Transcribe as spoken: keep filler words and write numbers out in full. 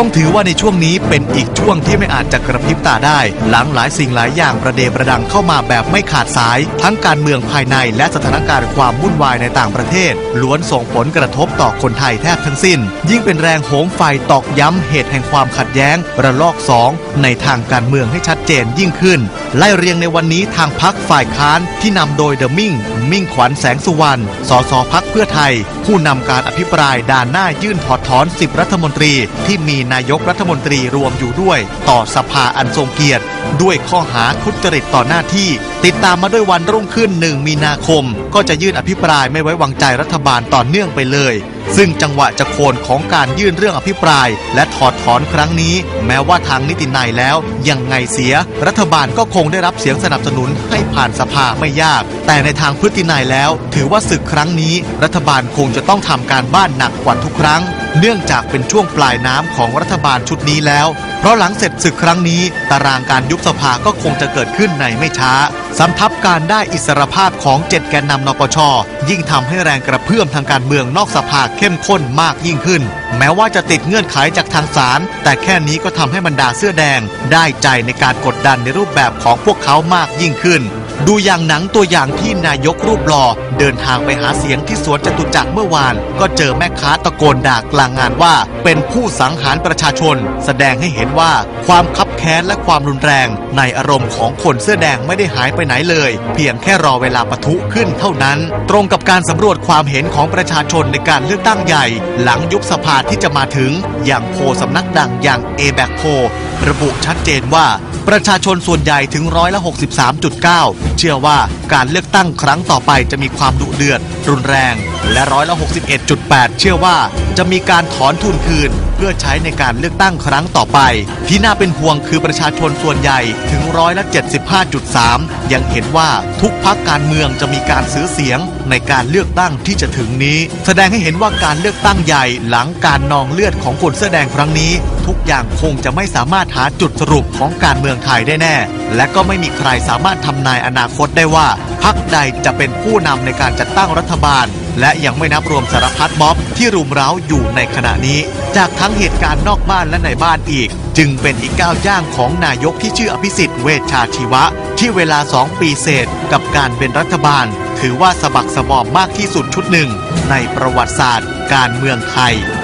ต้องถือว่าในช่วงนี้เป็นอีกช่วงที่ไม่อาจจะกระพริบตาได้หลังหลายสิ่งหลายอย่างประเดประดังเข้ามาแบบไม่ขาดสายทั้งการเมืองภายในและสถานการณ์ความวุ่นวายในต่างประเทศล้วนส่งผลกระทบต่อคนไทยแทบทั้งสิ้นยิ่งเป็นแรงโหมไฟตอกย้ำเหตุแห่งความขัดแย้งระลอกสองในทางการเมืองให้ชัดเจนยิ่งขึ้นไล่เรียงในวันนี้ทางพรรคฝ่ายค้านที่นำโดยเดอะมิ่งมิ่งขวัญแสงสุวรรณสสพรรคเพื่อไทยผู้นำการอภิปรายด่านหน้ายื่นถอดถอนสิบรัฐมนตรีที่มีนายกรัฐมนตรีรวมอยู่ด้วยต่อสภาอันทรงเกียรติด้วยข้อหาทุจริตต่อหน้าที่ติดตามมาด้วยวันรุ่งขึ้นหนึ่งมีนาคมก็จะยื่นอภิปรายไม่ไว้วางใจรัฐบาลต่อเนื่องไปเลยซึ่งจังหวะจะโคนของการยื่นเรื่องอภิปรายและถอดถอนครั้งนี้แม้ว่าทางนิตินัยแล้วยังไงเสียรัฐบาลก็คงได้รับเสียงสนับสนุนให้ผ่านสภาไม่ยากแต่ในทางพฤตินัยแล้วถือว่าศึกครั้งนี้รัฐบาลคงจะต้องทำการบ้านหนักกว่าทุกครั้งเนื่องจากเป็นช่วงปลายน้ำของรัฐบาลชุดนี้แล้วเพราะหลังเสร็จศึกครั้งนี้ตารางการยุบสภาก็คงจะเกิดขึ้นในไม่ช้าสำทับการได้อิสรภาพของเจ็ดแกนนำนปช.ยิ่งทำให้แรงกระเพื่อมทางการเมืองนอกสภาเข้มข้นมากยิ่งขึ้นแม้ว่าจะติดเงื่อนไขจากทางศาลแต่แค่นี้ก็ทำให้บรรดาเสื้อแดงได้ใจในการกดดันในรูปแบบของพวกเขามากยิ่งขึ้นดูอย่างหนังตัวอย่างที่นายกรูปหล่อเดินทางไปหาเสียงที่สวนจตุจักรเมื่อวานก็เจอแม่ค้าตะโกนด่ากลางงานว่าเป็นผู้สังหารประชาชนแสดงให้เห็นว่าความคับแค้นและความรุนแรงในอารมณ์ของคนเสื้อแดงไม่ได้หายไปไหนเลยเพียงแค่รอเวลาปะทุขึ้นเท่านั้นตรงกับการสำรวจความเห็นของประชาชนในการเลือกตั้งใหญ่หลังยุบสภาที่จะมาถึงอย่างโพลสำนักดังอย่าง เอ แบค โพลระบุชัดเจนว่าประชาชนส่วนใหญ่ถึงร้อยละ หกสิบสามจุดเก้า เชื่อว่าการเลือกตั้งครั้งต่อไปจะมีความดุเดือดรุนแรงและร้อยละ หกสิบเอ็ดจุดแปด เชื่อว่าจะมีการถอนทุนคืนเพื่อใช้ในการเลือกตั้งครั้งต่อไปที่น่าเป็นห่วงคือประชาชนส่วนใหญ่ถึงร้อยละ เจ็ดสิบห้าจุดสาม ยังเห็นว่าทุกพรรคการเมืองจะมีการซื้อเสียงในการเลือกตั้งที่จะถึงนี้แสดงให้เห็นว่าการเลือกตั้งใหญ่หลังการนองเลือดของคนเสื้อแดงครั้งนี้ทุกอย่างคงจะไม่สามารถหาจุดสรุปของการเมืองไทยได้แน่และก็ไม่มีใครสามารถทำนายอนาคตได้ว่าพรรคใดจะเป็นผู้นำในการจัดตั้งรัฐบาลและยังไม่นับรวมสารพัดม็อบที่รุมเร้าอยู่ในขณะนี้จากทั้งเหตุการณ์นอกบ้านและในบ้านอีกจึงเป็นอีกก้าวย่างของนายกที่ชื่ออภิสิทธิ์เวชชาชีวะที่เวลาสองปีเศษกับการเป็นรัฐบาลถือว่าสะบักสะบอมมากที่สุดชุดหนึ่งในประวัติศาสตร์การเมืองไทย